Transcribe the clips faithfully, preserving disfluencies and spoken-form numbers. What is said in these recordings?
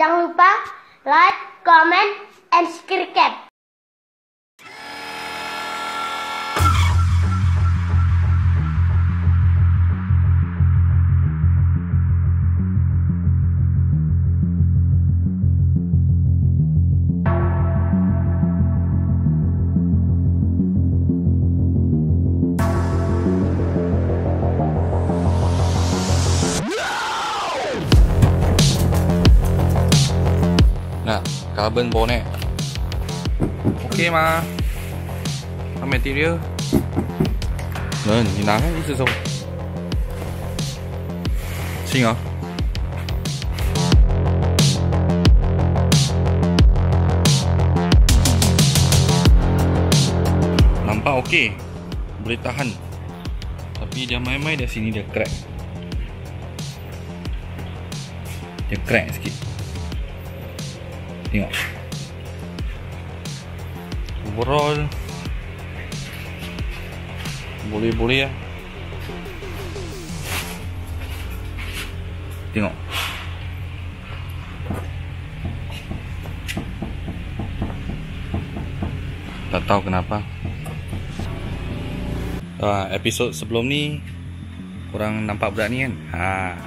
Jangan lupa like, comment, and subscribe. Nah, carbon bonnet. OK 吗？它 material 能，你拿开一只手，行啊。Nampak OK, boleh tahan. Tapi dia main-main dari sini dia crack. Dia crack sikit. Tengok. Overall boleh-boleh lah. Tengok. Tak tahu kenapa. Ah, episod sebelum ni korang nampak budak ni kan? Ha.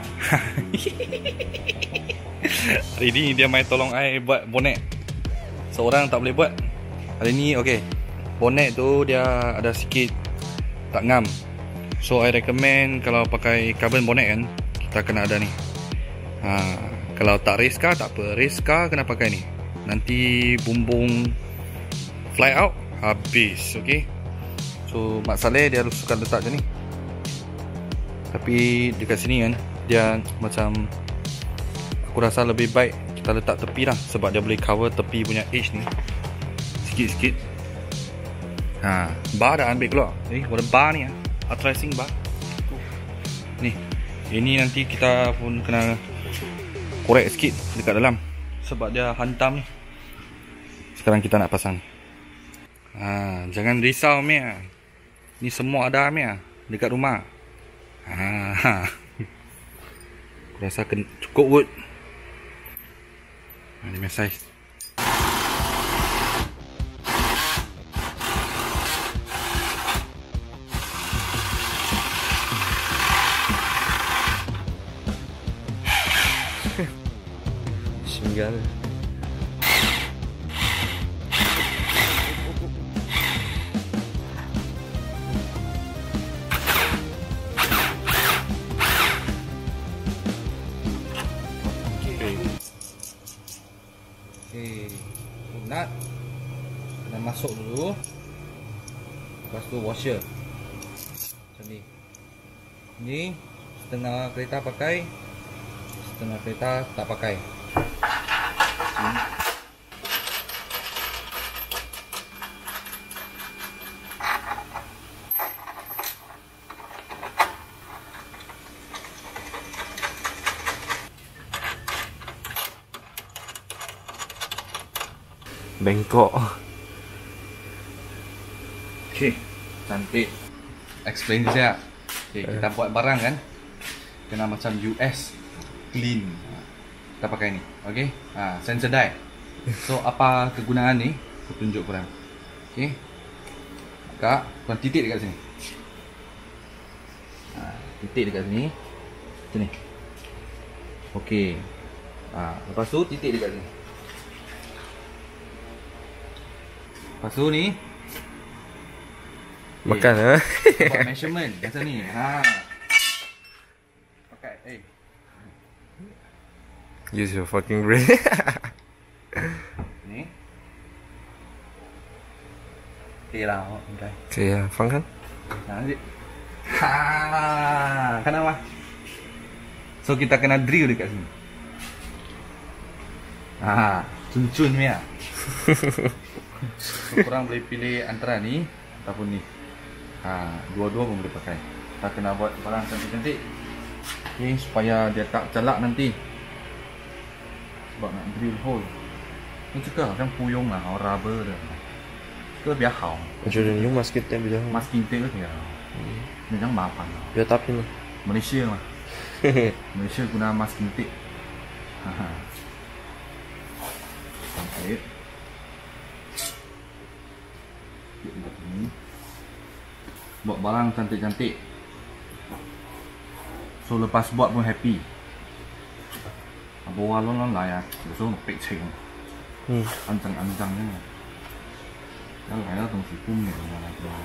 Hari ni dia main tolong I buat bonet. Seorang tak boleh buat. Hari ni okey. Bonet tu dia ada sikit tak ngam. So I recommend kalau pakai carbon bonet kan, kita kena ada ni. Ha, kalau tak race car tak apa. Race car kena pakai ni. Nanti bumbung fly out habis, okey. So Mak Saleh dia suka letak macam ni. Tapi dekat sini kan dia macam, aku rasa lebih baik kita letak tepi lah, sebab dia boleh cover tepi punya edge ni sikit-sikit. Ha, bar dah ambil keluar. Eh, ada bar ni ah, tracing bar. Ni, ini nanti kita pun kena korek sikit dekat dalam sebab dia hantam ni. Sekarang kita nak pasang. Ha, jangan risau Mia. Ni semua ada Mia dekat rumah. Ha. Aku rasa cukup wood. Ini punya saiz. Singgal. Okay, nut kena masuk dulu. Lepas tu washer macam ni. Ni setengah kereta pakai, setengah kereta tak pakai. Hmm. Bengkok. Okay, cantik. Explain dia. Okay, kita buat barang kan, kena macam U S clean. Kita pakai ni, okay. Ha, sensor die. So apa kegunaan ni? Aku tunjuk korang. Okay, Kak, korang titik dekat sini. Ha, titik dekat sini. Macam ni. Okay. Ha, lepas tu titik dekat sini. Lepas tu ni Makan eh. buat measurement macam ni. Ha. Pakai, eh. Use your fucking brain. Ni. Okay lah, okay. Okay, ya, 放看。 Nah, ha, kenapa? So kita kena drill dekat sini. Ha, cun-cun ni ya. So, korang boleh pilih antara ni ataupun ni. Ha, dua-dua pun boleh pakai. Kita kena buat barang cantik-cantik. Okay, supaya dia tak celak nanti. Sebab nak drill hole. Ni juga macam puyung lah, rubber dah. 这个比较好。 我觉得用 masking tape 比较好。 masking tape 比较好。嗯，那样麻烦了。 比较大片了。 Malaysia 嘛。Malaysia guna masking tape. Ha. jahit. Ini. Buat barang cantik-cantik. So lepas buat pun happy. Bawa lon-lon lah ya. So pek ceng. Hmm. Ancang-ancangnya. Yang lainnya东西不美了来着。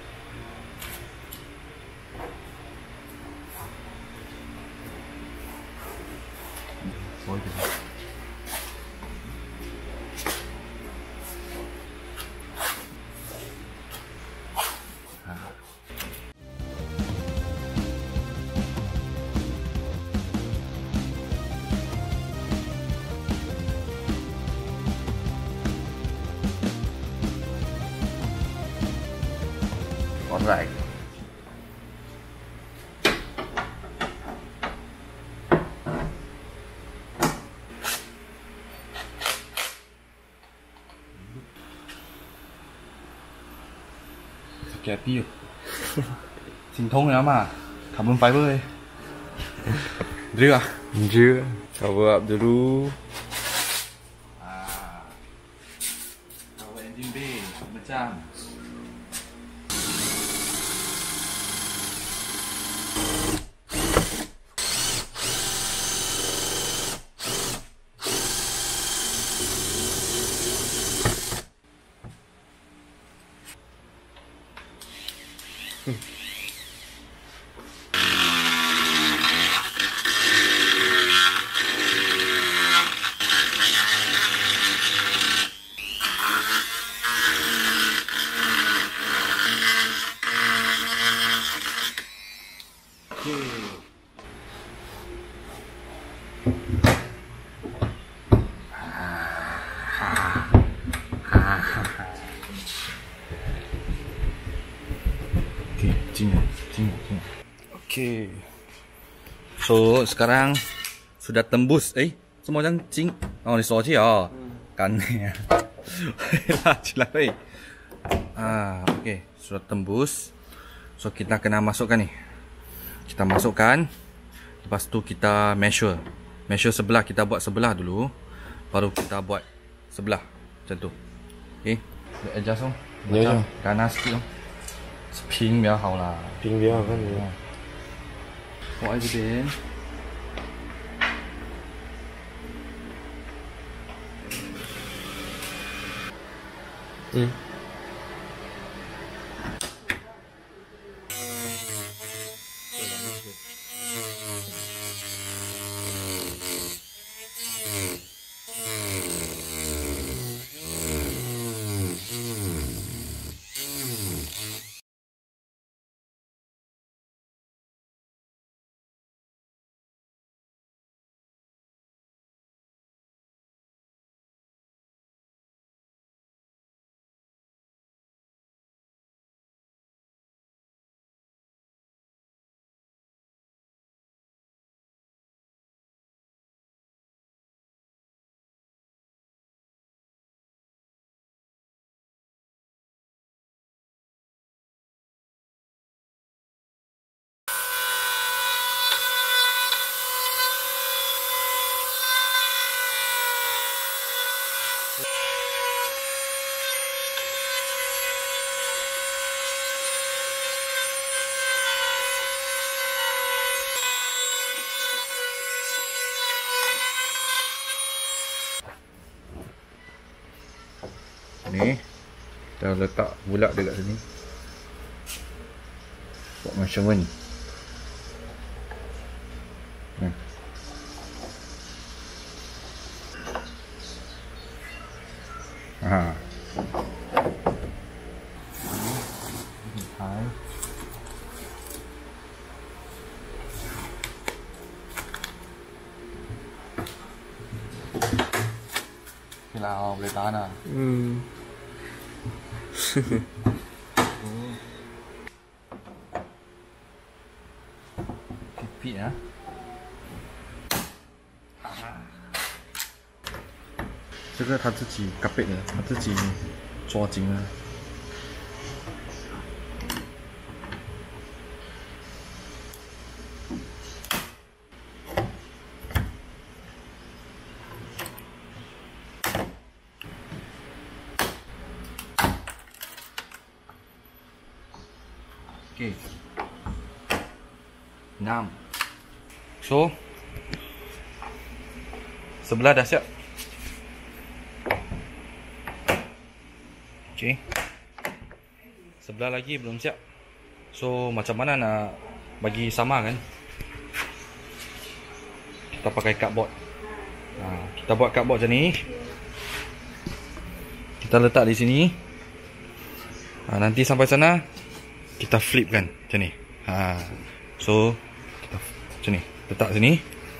多一点。Alright. Sakit hati tu. Sintong ya mah. Carbon fiber eh. Drill ah. Drill. Cover up dulu. Ah. Cover engine bay macam. Hmm. Okay. So sekarang sudah tembus eh semua orang cing. Oh ni soji ah. Kan ni. Lah cilap eh. Ah okey, sudah tembus. So kita kena masukkan ni. Kita masukkan. Lepas tu kita measure. Measure sebelah, kita buat sebelah dulu. Baru kita buat sebelah. Macam tu. Okay. Adjust oh. Ya, ya. Ganas sikit oh. 平比较好啦。 平比较好看的。 我喺这边。 嗯。 Ni kita letak bulat dekat sini. Buat measurement. Hmm. Ha. Hai. Kalau boleh tahan lah. Hmm. Pipit ya. Ah. 这个他自己夹背的，他自己抓紧了。 Okey. enam. So sebelah dah siap. Okey. Sebelah lagi belum siap. So macam mana nak bagi sama kan? Kita pakai cardboard. Ha, kita buat cardboard macam ni. Kita letak di sini. Ha, nanti sampai sana kita flip kan macam ni. Ha, so kita macam ni letak sini.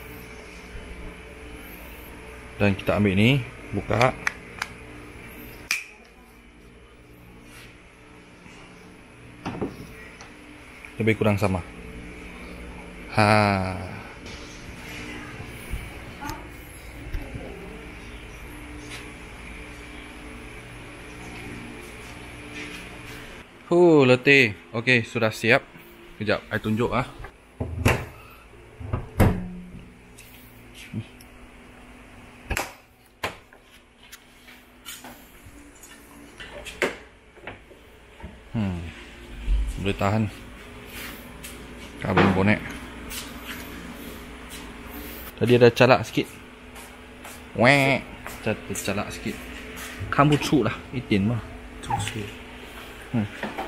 Dan kita ambil ni, buka. Lebih kurang sama. Ha. Huh, letih. Okey, sudah siap. Kejap, saya tunjuk ah. Hmm. Boleh tahan. Karbon bonek. Tadi ada calak sikit. Wek, calak sikit. Kan bu cu lah, itin mah. Hmm.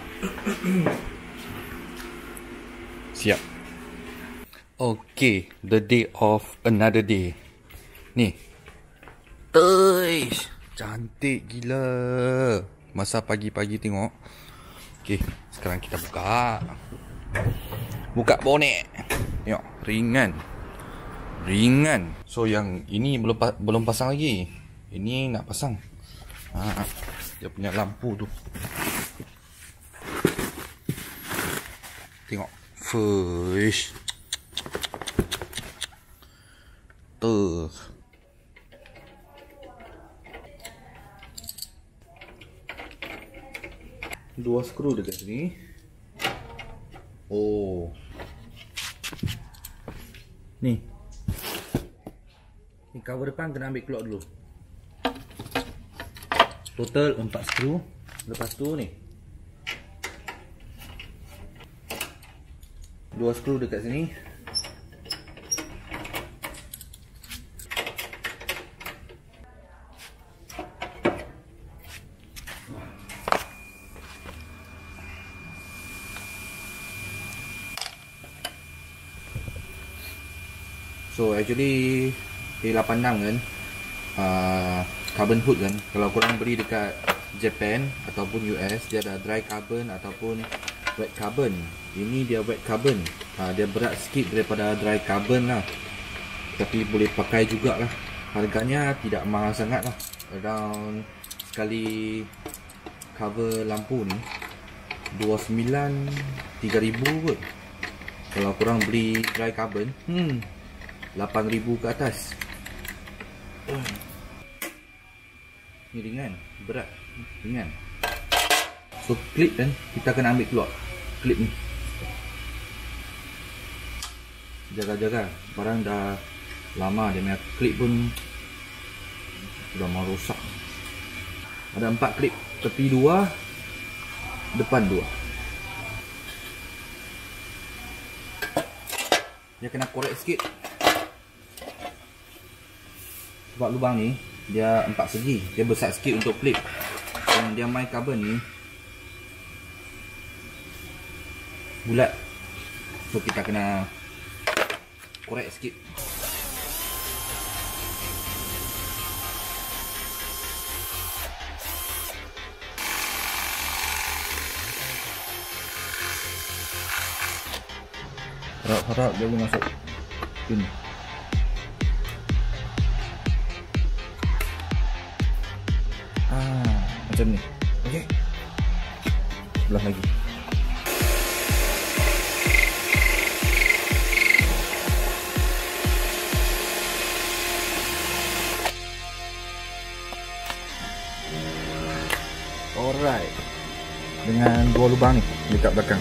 Siap. Okay, the day of another day. Ni. Tuish, cantik gila. Masa pagi-pagi tengok. Okay, sekarang kita buka. Buka bonek. Tengok, ringan. Ringan. So yang ini belum belum pasang lagi. Ini nak pasang. Ha, dia punya lampu tu. Tengok. Fish. Tuh. Dua skru dekat sini. Oh. Ni. Ni cover depan kena ambil keluar dulu. Total empat skru. Lepas tu ni. Dua skru dekat sini. So actually A lapan enam kan, uh, carbon hood kan, kalau korang beli dekat Japan ataupun U S, dia ada dry carbon ataupun wet carbon. Ini dia wet carbon. uh, Dia berat sikit daripada dry carbon lah, tapi boleh pakai jugalah. Harganya tidak mahal sangat lah. Around sekali cover lampu ni dua puluh sembilan tiga ribu kot. Kalau korang beli dry carbon, hmm lapan ribu ke atas. Ni ringan, berat, ringan. So klip kan, kita kena ambil keluar klip ni. Jaga-jaga, barang dah lama, dia punya klip pun sudah mau rosak. Ada empat klip, tepi dua, depan dua. Dia kena korek sikit. Sebab lubang ni dia empat segi, dia besar sikit untuk klip. Dan dia main carbon ni bulat. So kita kena korek sikit. Harap-harap dia boleh masuk sini. Ah, macam ni. Okey. Sebelah lagi. Alright. Dengan dua lubang ni dekat belakang.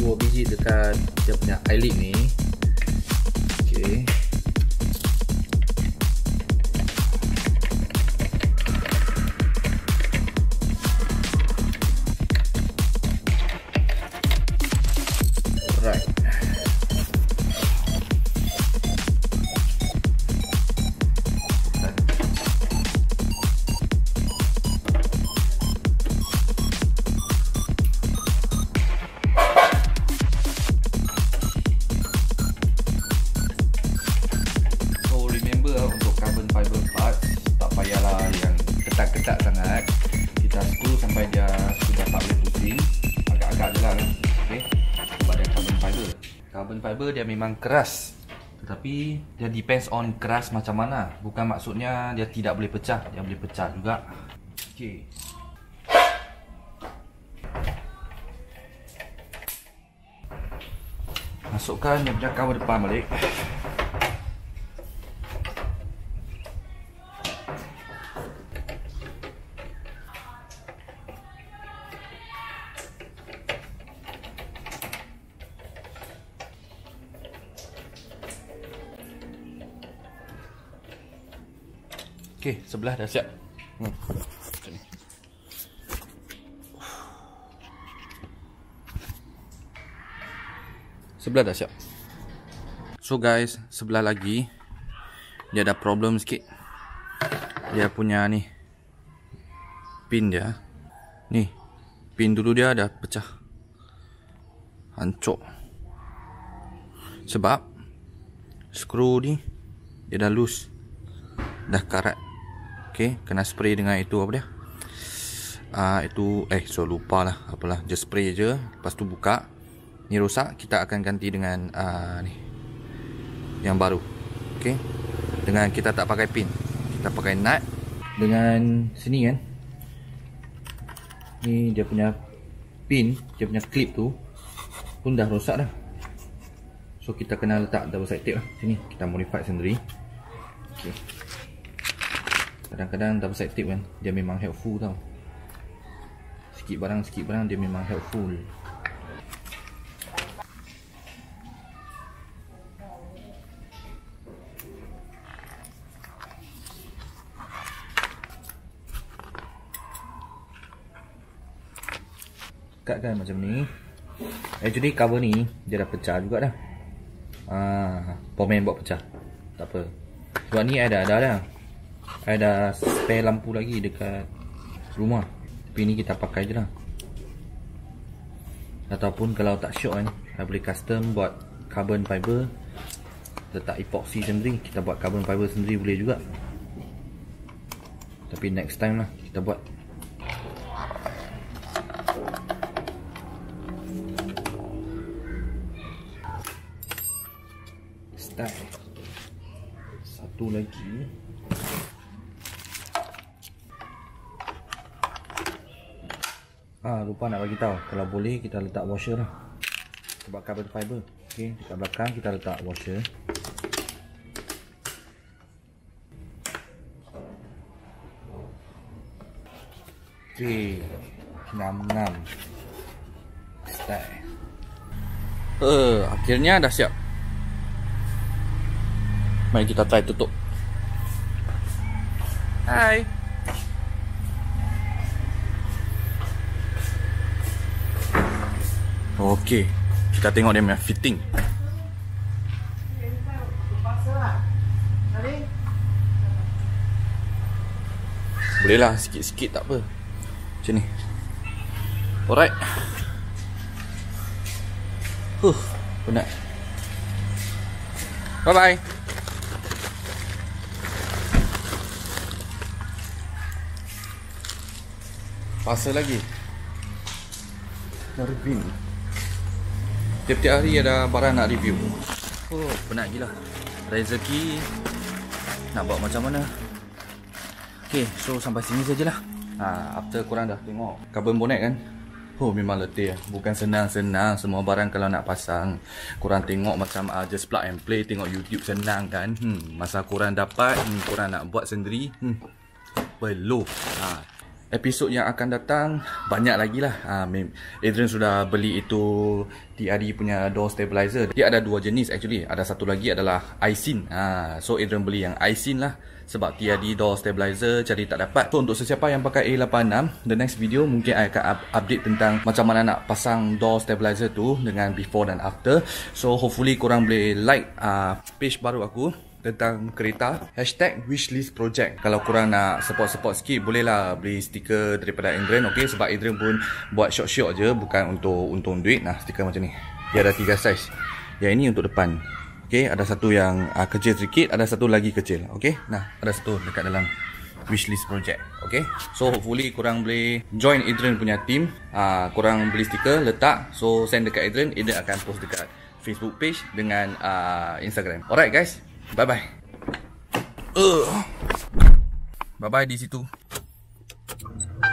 dua biji dekat dia punya eyelid ni. Okey. Right. Untuk carbon fiber part, tak payahlah yang ketat-ketat sangat. Kita screw sampai dia sudah tak boleh pusing. Agak-agak je lah kan. Okay. Sebab dia carbon fiber. Carbon fiber dia memang keras, tetapi dia depends on keras macam mana. Bukan maksudnya dia tidak boleh pecah. Dia boleh pecah juga. Okay. Masukkan dia punya cover depan balik. Okey, sebelah dah siap. Hmm. Macam ni. Sebelah dah siap. So guys, sebelah lagi dia ada problem sikit. Dia punya ni pin dia. Ni, pin dulu dia dah pecah. Hancur. Sebab skru ni dia dah loose. Dah karat. Okay, kena spray dengan itu apa dia? Ah, uh, itu eh so lupa lah. Apalah, just spray je. Lepas tu buka. Ni rosak, kita akan ganti dengan uh, ni yang baru. Okay. Dengan kita tak pakai pin, kita pakai nut. Dengan sini kan, ni dia punya pin, dia punya clip tu pun dah rosak dah. So kita kena letak double side tape lah. Sini kita modify sendiri. Okay. Kadang-kadang double side tape kan, dia memang helpful tau. Sikit barang, sikit barang dia memang helpful. Dekatkan macam ni. Actually cover ni dia dah pecah juga dah. Ah, Pomen buat pecah. Tak apa. Sebab ni ada ada dah. Ada spare lampu lagi dekat rumah. Tapi ni kita pakai je lah. Ataupun kalau tak syok kan, kita boleh custom buat carbon fiber. Letak epoxy sendiri. Kita buat carbon fiber sendiri boleh juga. Tapi next time lah kita buat. Style. Satu lagi. Ah, lupa nak bagi tahu. Kalau boleh kita letak washer lah. Sebab carbon fiber. Okey, dekat belakang kita letak washer. Okey. enam-enam. Style. Eh, uh, akhirnya dah siap. Mari kita try tutup. Hai. Okey, kita tengok dia punya fitting. Boleh lah, sikit-sikit tak apa. Macam ni. Alright. Huh, penat. Bye-bye. Pasal lagi. Nak review. Tiap-tiap hari ada barang nak review. Oh, penat gila. Rezeki nak buat macam mana. Okay, so sampai sini sajalah. Ha, after korang dah tengok carbon bonnet kan. Oh, memang letih. Bukan senang-senang semua barang kalau nak pasang. Korang tengok macam uh, just plug and play, tengok YouTube senang kan. Hmm, masa korang dapat, hmm, korang nak buat sendiri, hmm, belum. Ha, episod yang akan datang banyak lagi lah. ha, Adrian sudah beli itu T R D punya door stabilizer. Dia ada dua jenis actually. Ada satu lagi adalah Aisin. ha, So Adrian beli yang Aisin lah, sebab T R D door stabilizer cari tak dapat. So untuk sesiapa yang pakai A lapan enam, the next video mungkin I akan update tentang macam mana nak pasang door stabilizer tu dengan before dan after. So hopefully korang boleh like uh, page baru aku tentang kereta, hashtag wishlist project. Kalau korang nak support-support sikit, bolehlah beli stiker daripada Adrian, okay? Sebab Adrian pun buat short-short je, bukan untuk untung duit. Nah, stiker macam ni, dia ada tiga size. Yang ini untuk depan, okay? Ada satu yang uh, kecil sedikit, ada satu lagi kecil, okay? Nah, ada satu dekat dalam wishlist project, okay? So hopefully korang boleh join Adrian punya team. uh, Korang beli stiker, letak, so send dekat Adrian. Adrian akan post dekat Facebook page dengan uh, Instagram. Alright guys, bye bye. Uh. Bye bye di situ.